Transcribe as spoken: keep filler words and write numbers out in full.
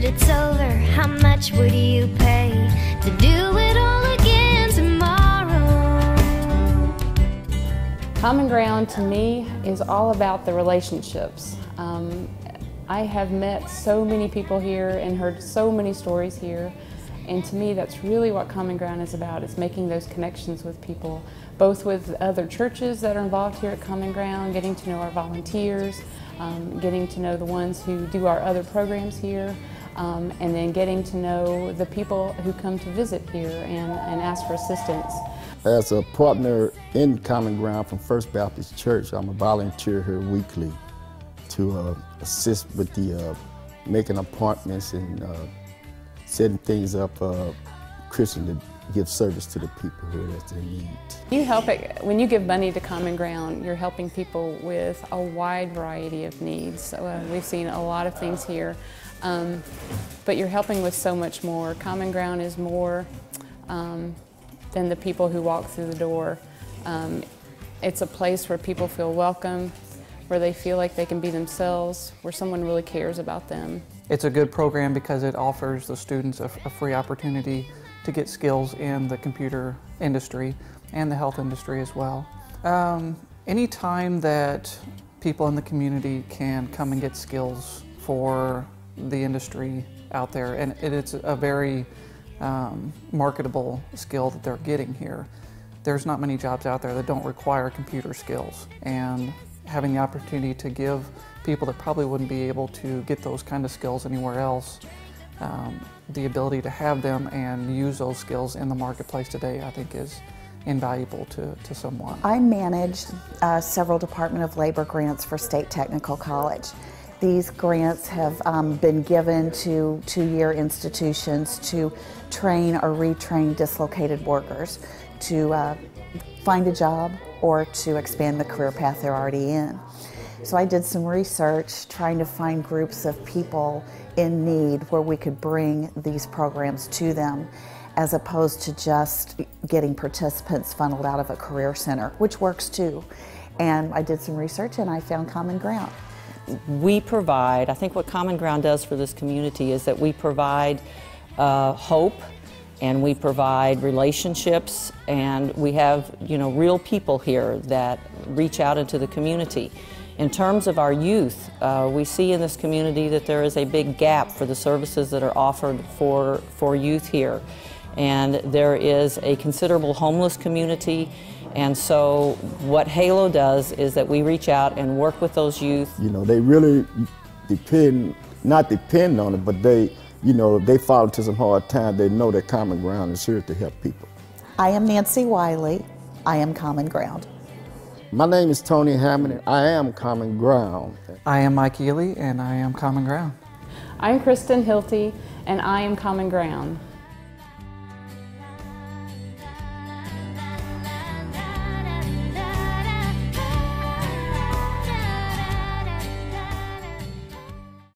it's over, how much would you pay to do it all again tomorrow? Common Ground to me is all about the relationships. Um, I have met so many people here and heard so many stories here, and to me that's really what Common Ground is about. It's making those connections with people, both with other churches that are involved here at Common Ground, getting to know our volunteers, um, getting to know the ones who do our other programs here, um, and then getting to know the people who come to visit here and, and ask for assistance. As a partner in Common Ground from First Baptist Church, I'm a volunteer here weekly to uh, assist with the uh, making appointments and uh, setting things up uh, Christian to give service to the people here that they need. You help it, when you give money to Common Ground, you're helping people with a wide variety of needs. Uh, we've seen a lot of things here, um, but you're helping with so much more. Common Ground is more um, than the people who walk through the door. Um, it's a place where people feel welcome, where they feel like they can be themselves, where someone really cares about them. It's a good program because it offers the students a, a free opportunity to get skills in the computer industry and the health industry as well. Um, anytime that people in the community can come and get skills for the industry out there, and it, it's a very um, marketable skill that they're getting here. There's not many jobs out there that don't require computer skills, and having the opportunity to give people that probably wouldn't be able to get those kind of skills anywhere else, um, the ability to have them and use those skills in the marketplace today, I think is invaluable to, to someone. I manage uh, several Department of Labor grants for State Technical College. These grants have um, been given to two-year institutions to train or retrain dislocated workers to uh, find a job or to expand the career path they're already in. So I did some research trying to find groups of people in need where we could bring these programs to them, as opposed to just getting participants funneled out of a career center, which works too. And I did some research and I found Common Ground. We provide, I think what Common Ground does for this community is that we provide uh, hope, and we provide relationships, and we have, you know, real people here that reach out into the community. In terms of our youth, uh, we see in this community that there is a big gap for the services that are offered for, for youth here. And there is a considerable homeless community, and so what HALO does is that we reach out and work with those youth. You know, they really depend, not depend on it, but they, you know, if they fall into some hard times, they know that Common Ground is here to help people. I am Nancy Wiley. I am Common Ground. My name is Tony Hammond, and I am Common Ground. I am Mike Ely, and I am Common Ground. I'm Kristen Hilty, and I am Common Ground.